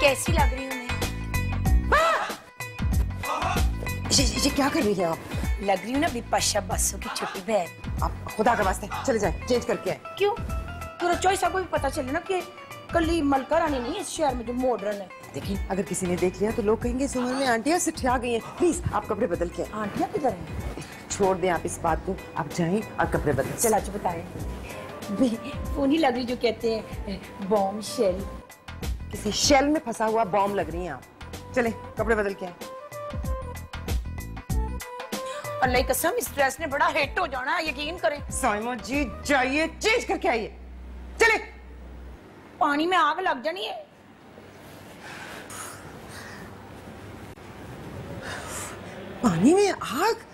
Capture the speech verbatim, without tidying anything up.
कैसी लग रही हूँ मैं? ये, ये क्या कर रही है आप? लग रही हूँ ना बिपाशा बासु की छोटी बहन। आप खुदा के वास्ते चले जाए, चेंज करके आए। क्यों? तो चॉइस आपको भी पता चले ना कि कली मलका रानी नहीं है इस शहर में जो मॉडर्न है। देखिए, अगर किसी ने देख लिया तो लोग कहेंगे इस उम्र में आंटियां सिठिया गई हैं। प्लीज आप कपड़े बदल के आए। आंटियां किधर हैं? छोड़ दें आप इस बात को, आप जाएं और कपड़े बदल। चला जो बताएं। वो नहीं लग रही जो कहते हैं बॉम्ब शेल। किसी शेल में फंसा हुआ बॉम्ब लग रही हैं आप। चले कपड़े बदल के आए। अल्लाह की कसम, इस ड्रेस ने बड़ा हिट हो जाना है, यकीन करें। साइमा जी जाइए, चेंज करके आइए। चले। पानी में आग लग जानी है। पानी में आग?